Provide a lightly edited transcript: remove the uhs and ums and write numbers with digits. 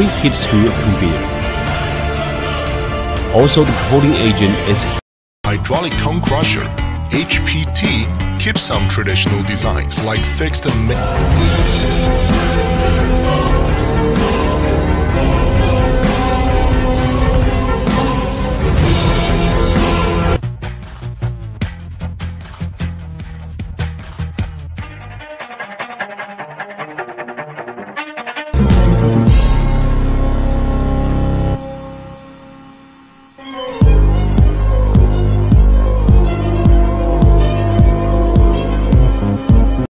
pre-heat screw conveyor. Also, the coating agent is hydraulic cone crusher. HPT keeps some traditional designs like fixed